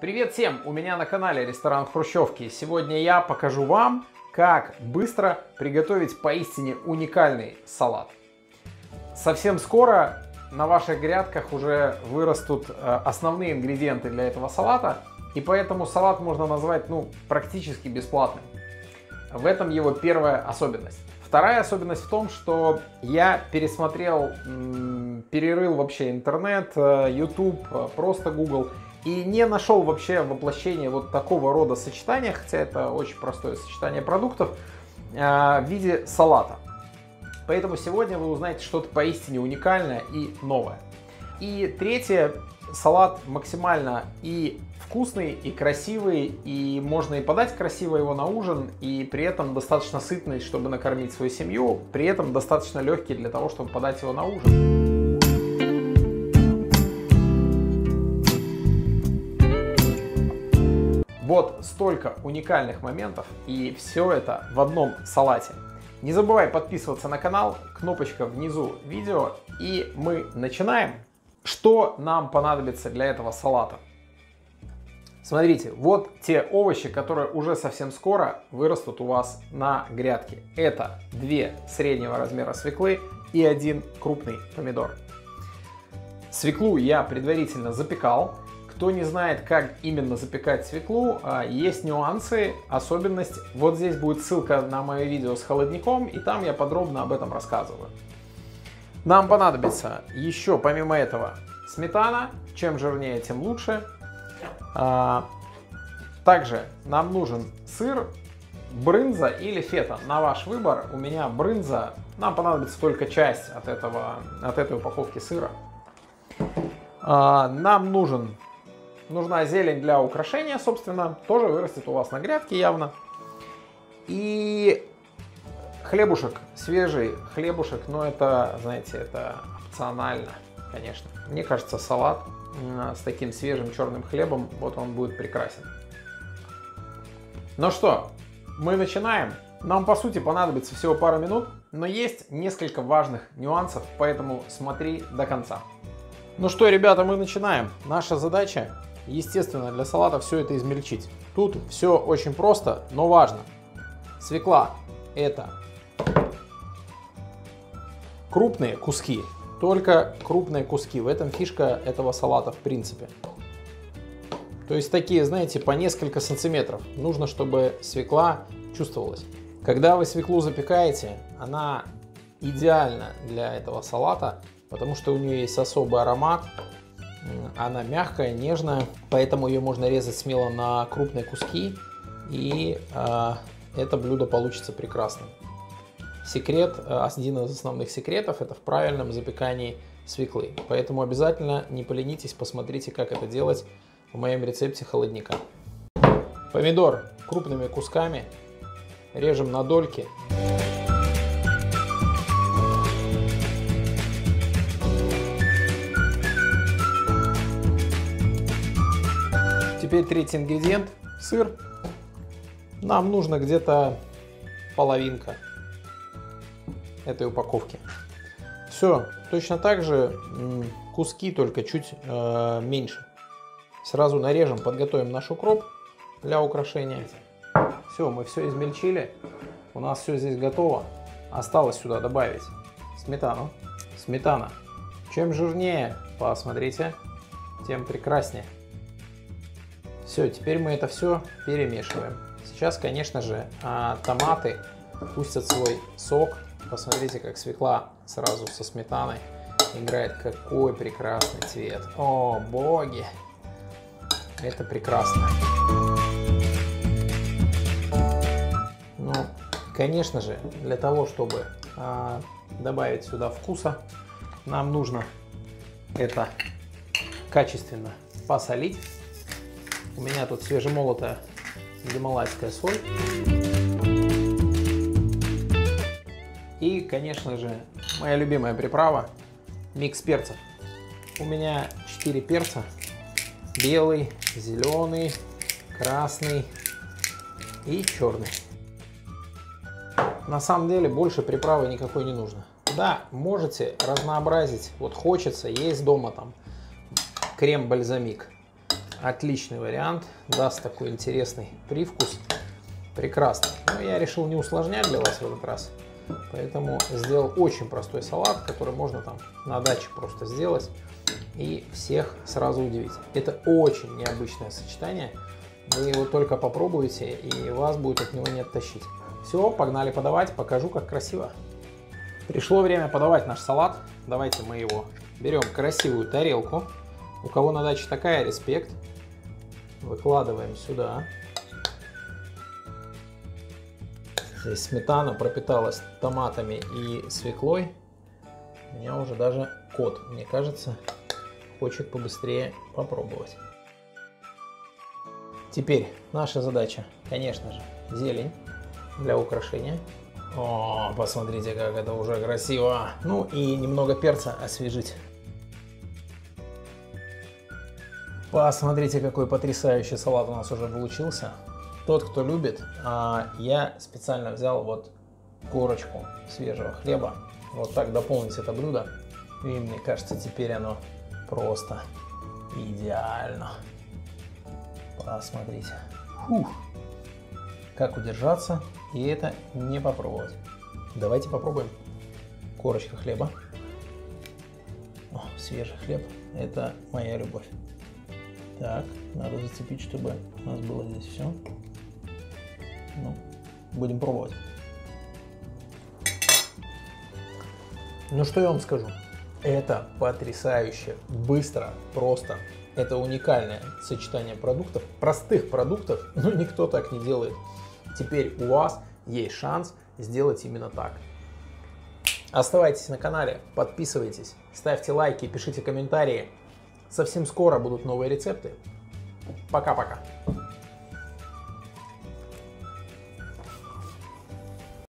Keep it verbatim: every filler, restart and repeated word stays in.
Привет всем! У меня на канале Ресторан Хрущевки. Сегодня я покажу вам, как быстро приготовить поистине уникальный салат. Совсем скоро на ваших грядках уже вырастут основные ингредиенты для этого салата, и поэтому салат можно назвать ну, практически бесплатным. В этом его первая особенность. Вторая особенность в том, что я пересмотрел, перерыл вообще интернет, YouTube, просто Google, и не нашел вообще воплощения вот такого рода сочетания, хотя это очень простое сочетание продуктов, в виде салата. Поэтому сегодня вы узнаете что-то поистине уникальное и новое. И третье, салат максимально и вкусный, и красивый, и можно и подать красиво его на ужин, и при этом достаточно сытный, чтобы накормить свою семью, при этом достаточно легкий для того, чтобы подать его на ужин. Вот столько уникальных моментов, и все это в одном салате. Не забывай подписываться на канал, кнопочка внизу видео, и мы начинаем. Что нам понадобится для этого салата? Смотрите, вот те овощи, которые уже совсем скоро вырастут у вас на грядке. Это две среднего размера свеклы и один крупный помидор. Свеклу я предварительно запекал. Кто не знает, как именно запекать свеклу, есть нюансы, особенность. Вот здесь будет ссылка на мое видео с холодником, и там я подробно об этом рассказываю. Нам понадобится еще, помимо этого, сметана. Чем жирнее, тем лучше. Также нам нужен сыр, брынза или фета. На ваш выбор. У меня брынза. Нам понадобится только часть от, этого, от этой упаковки сыра. Нам нужен... Нужна зелень для украшения, собственно, тоже вырастет у вас на грядке явно. И хлебушек, свежий хлебушек, но это, знаете, это опционально, конечно. Мне кажется, салат с таким свежим черным хлебом, вот он будет прекрасен. Ну что, мы начинаем. Нам, по сути, понадобится всего пару минут, но есть несколько важных нюансов, поэтому смотри до конца. Ну что, ребята, мы начинаем. Наша задача... Естественно, для салата все это измельчить. Тут все очень просто, но важно. Свекла — это крупные куски, только крупные куски. В этом фишка этого салата в принципе. То есть такие, знаете, по несколько сантиметров. Нужно, чтобы свекла чувствовалась. Когда вы свеклу запекаете, она идеальна для этого салата, потому что у нее есть особый аромат. Она мягкая, нежная, поэтому ее можно резать смело на крупные куски, и э, это блюдо получится прекрасным. Секрет, один из основных секретов, это в правильном запекании свеклы. Поэтому обязательно не поленитесь, посмотрите, как это делать в моем рецепте холодника. Помидор крупными кусками режем на дольки. Теперь третий ингредиент – сыр. Нам нужно где-то половинка этой упаковки. Все, точно так же куски, только чуть э, меньше. Сразу нарежем, подготовим наш укроп для украшения. Все, мы все измельчили. У нас все здесь готово. Осталось сюда добавить сметану. Сметана. Чем жирнее, посмотрите, тем прекраснее. Все, теперь мы это все перемешиваем. Сейчас, конечно же, томаты пустят свой сок. Посмотрите, как свекла сразу со сметаной играет. Какой прекрасный цвет. О, боги! Это прекрасно. Ну, конечно же, для того, чтобы добавить сюда вкуса, нам нужно это качественно посолить. У меня тут свежемолотая гималайская соль. И, конечно же, моя любимая приправа – микс перцев. У меня четыре перца. Белый, зеленый, красный и черный. На самом деле больше приправы никакой не нужно. Да, можете разнообразить. Вот хочется, есть дома там крем-бальзамик. Отличный вариант, даст такой интересный привкус. Прекрасно. Но я решил не усложнять для вас в этот раз, поэтому сделал очень простой салат, который можно там на даче просто сделать и всех сразу удивить. Это очень необычное сочетание, вы его только попробуете и вас будет от него не оттащить. Все, погнали подавать, покажу, как красиво. Пришло время подавать наш салат. Давайте мы его берем в красивую тарелку. У кого на даче такая, респект. Выкладываем сюда. Здесь сметана пропиталась томатами и свеклой. У меня уже даже кот, мне кажется, хочет побыстрее попробовать. Теперь наша задача, конечно же, зелень для украшения. О, посмотрите, как это уже красиво. Ну и немного перца освежить. Посмотрите, какой потрясающий салат у нас уже получился. Тот, кто любит, я специально взял вот корочку свежего хлеба. Вот так дополнить это блюдо. И мне кажется, теперь оно просто идеально. Посмотрите. Фух. Как удержаться и это не попробовать. Давайте попробуем. Корочка хлеба. О, свежий хлеб. Это моя любовь. Так, надо зацепить, чтобы у нас было здесь все. Ну, будем пробовать. Ну что я вам скажу? Это потрясающе, быстро, просто. Это уникальное сочетание продуктов, простых продуктов, но никто так не делает. Теперь у вас есть шанс сделать именно так. Оставайтесь на канале, подписывайтесь, ставьте лайки, пишите комментарии. Совсем скоро будут новые рецепты. Пока-пока.